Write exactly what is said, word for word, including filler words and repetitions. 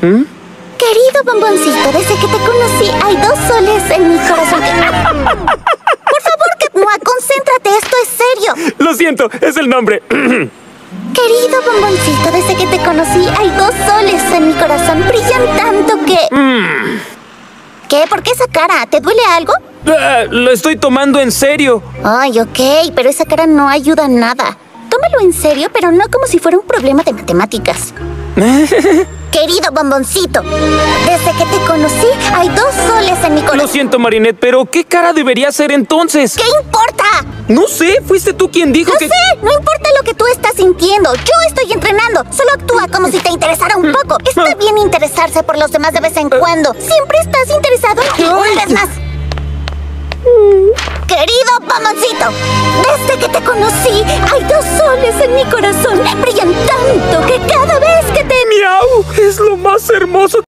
¿Mm? Querido bomboncito, desde que te conocí hay dos soles en mi corazón. Por favor, Katmoa, concéntrate, esto es serio. Lo siento, es el nombre. Querido bomboncito, desde que te conocí hay dos soles en mi corazón. Brillan tanto que... Mm. ¿Qué? ¿Por qué esa cara? ¿Te duele algo? Ah, lo estoy tomando en serio. Ay, ok, pero esa cara no ayuda en nada. Tómalo en serio, pero no como si fuera un problema de matemáticas. Querido bomboncito, desde que te conocí hay dos soles en mi corazón. Lo siento, Marinette, pero ¿qué cara debería ser entonces? ¿Qué importa? No sé, fuiste tú quien dijo Lo que... sé, no importa lo que tú estás sintiendo. Yo estoy entrenando. Solo actúa como si te interesara un poco. Está bien interesarse por los demás de vez en cuando. Siempre estás interesado en ti. Una vez más. Querido bomboncito, desde que te conocí hay dos soles en mi corazón. Brillan tanto que cada vez que te... ¡Miau! Es lo más hermoso